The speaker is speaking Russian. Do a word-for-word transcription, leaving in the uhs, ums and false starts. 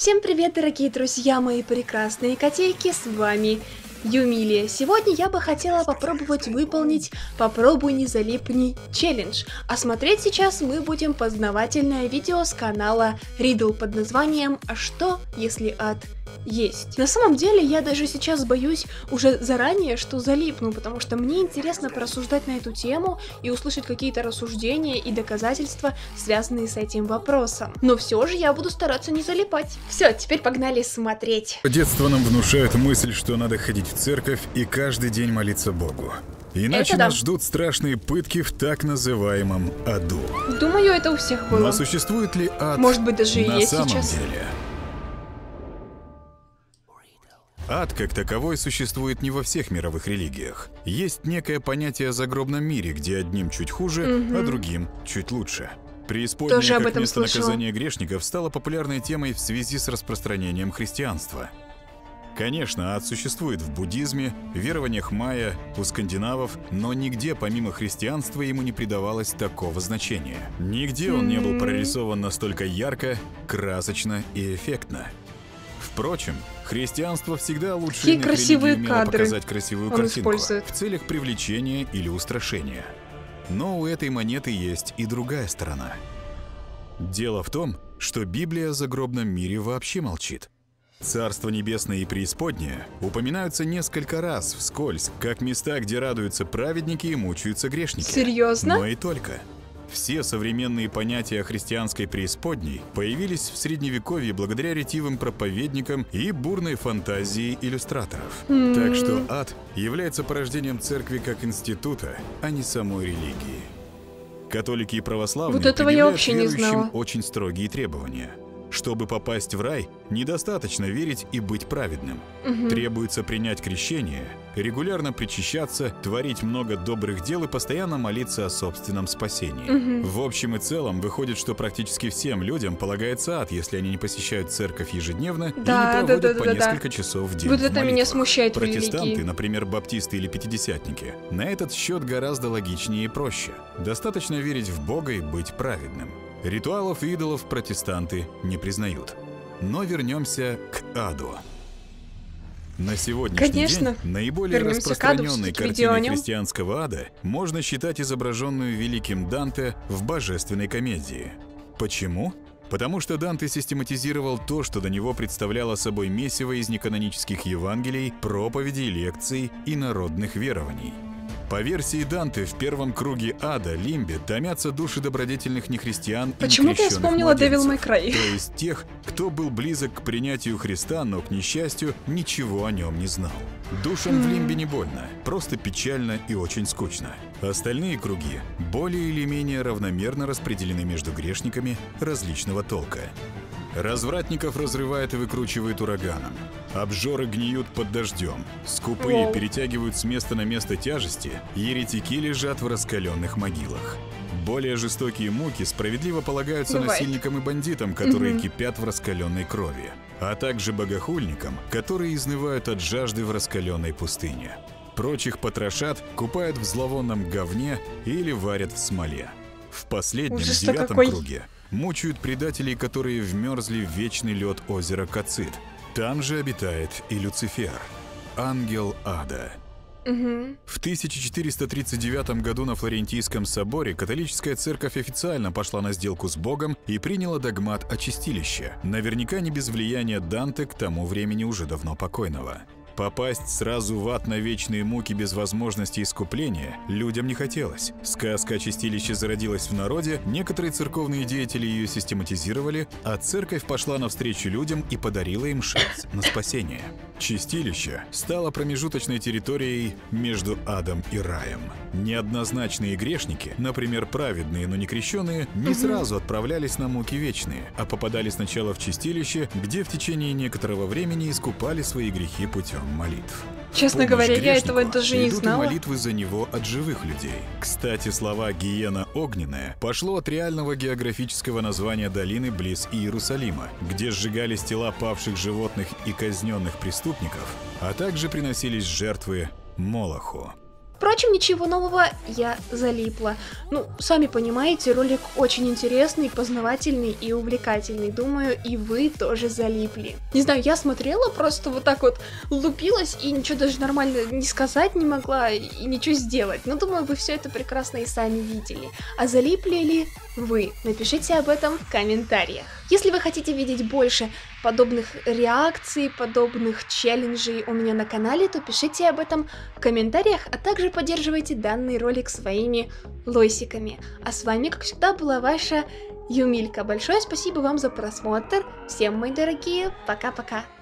Всем привет, дорогие друзья, мои прекрасные котейки, с вами Юмилия. Сегодня я бы хотела попробовать выполнить «Попробуй не залипни» челлендж. А смотреть сейчас мы будем познавательное видео с канала Riddle под названием «А что, если ад есть?». На самом деле я даже сейчас боюсь уже заранее, что залипну, потому что мне интересно порассуждать на эту тему и услышать какие-то рассуждения и доказательства, связанные с этим вопросом. Но все же я буду стараться не залипать. Все, теперь погнали смотреть. Детство нам внушает мысль, что надо ходить в церковь и каждый день молиться Богу. Иначе это нас да. ждут страшные пытки в так называемом аду. Думаю, это у всех было. Но существует ли ад Может быть, даже и на есть самом сейчас? деле? Ад как таковой существует не во всех мировых религиях. Есть некое понятие о загробном мире, где одним чуть хуже, Угу. а другим чуть лучше. Преисподняя Тоже об как этом место слышала. наказания грешников стала популярной темой в связи с распространением христианства. Конечно, ад существует в буддизме, верованиях майя, у скандинавов, но нигде помимо христианства ему не придавалось такого значения. Нигде он не был прорисован настолько ярко, красочно и эффектно. Впрочем, христианство всегда лучше Какие иных красивые религий умело кадры показать красивую он картинку использует. в целях привлечения или устрашения. Но у этой монеты есть и другая сторона. Дело в том, что Библия о загробном мире вообще молчит. Царство небесное и преисподнее упоминаются несколько раз вскользь, как места, где радуются праведники и мучаются грешники. Серьезно? Но и только. Все современные понятия о христианской преисподней появились в Средневековье благодаря ретивым проповедникам и бурной фантазии иллюстраторов. М. Так что ад является порождением церкви как института, а не самой религии. Католики и православные Вот этого я предъявляют вообще не верующим знала. очень строгие требования. Чтобы попасть в рай, недостаточно верить и быть праведным. Мгм. Требуется принять крещение, регулярно причащаться, творить много добрых дел и постоянно молиться о собственном спасении. Мгм. В общем и целом, выходит, что практически всем людям полагается ад, если они не посещают церковь ежедневно Да, и да, не проводят да, да, по да, да. несколько часов в день Вот в это меня молитвах. смущает в Протестанты, религии. например, баптисты или пятидесятники, на этот счет гораздо логичнее и проще. Достаточно верить в Бога и быть праведным. Ритуалов и идолов протестанты не признают. Но вернемся к аду. На сегодняшний Конечно. день наиболее Вернемся к аду, распространенной все-таки видео о картиной нем. христианского ада можно считать изображенную великим Данте в «Божественной комедии». Почему? Потому что Данте систематизировал то, что до него представляло собой месиво из неканонических Евангелий, проповедей, лекций и народных верований. По версии Данте, в первом круге ада, лимбе, томятся души добродетельных нехристиан и Почему-то я некрещенных вспомнила Devil младенцев, May Cry. то есть тех, кто был близок к принятию Христа, но, к несчастью, ничего о нем не знал. Душам в лимбе не больно, просто печально и очень скучно. Остальные круги более или менее равномерно распределены между грешниками различного толка. Развратников разрывает и выкручивает ураганом. Обжоры гниют под дождем. Скупые Воу. перетягивают с места на место тяжести. Еретики лежат в раскаленных могилах. Более жестокие муки справедливо полагаются Бывает. насильникам и бандитам, которые Мгм. кипят в раскаленной крови, а также богохульникам, которые изнывают от жажды в раскаленной пустыне. Прочих потрошат, купают в зловонном говне или варят в смоле. В последнем, Ужас-то девятом какой. круге мучают предателей, которые вмерзли в вечный лед озера Кацит. Там же обитает и Люцифер, ангел ада. Мгм. В тысяча четыреста тридцать девятом году на Флорентийском соборе католическая церковь официально пошла на сделку с Богом и приняла догмат о чистилище, наверняка не без влияния Данте, к тому времени уже давно покойного. Попасть сразу в ад на вечные муки без возможности искупления людям не хотелось. Сказка о чистилище зародилась в народе, некоторые церковные деятели ее систематизировали, а церковь пошла навстречу людям и подарила им шанс на спасение. Чистилище стало промежуточной территорией между адом и раем. Неоднозначные грешники, например, праведные, но не крещеные, не сразу отправлялись на муки вечные, а попадали сначала в чистилище, где в течение некоторого времени искупали свои грехи путем молитв. Честно Помощь говоря, я грешнику этого даже не идут и знала. молитвы за него от живых людей. Кстати, слова «гиена огненная» пошло от реального географического названия долины близ Иерусалима, где сжигались тела павших животных и казненных преступников, а также приносились жертвы Молоху. Впрочем, ничего нового, я залипла. Ну, сами понимаете, ролик очень интересный, познавательный и увлекательный. Думаю, и вы тоже залипли. Не знаю, я смотрела, просто вот так вот лупилась и ничего даже нормально не сказать не могла и ничего сделать. Но думаю, вы все это прекрасно и сами видели. А залипли ли вы? Напишите об этом в комментариях. Если вы хотите видеть больше подобных реакций, подобных челленджей у меня на канале, то пишите об этом в комментариях, а также поддерживайте данный ролик своими лойсиками. А с вами, как всегда, была ваша Юмилька. Большое спасибо вам за просмотр. Всем, мои дорогие, пока-пока.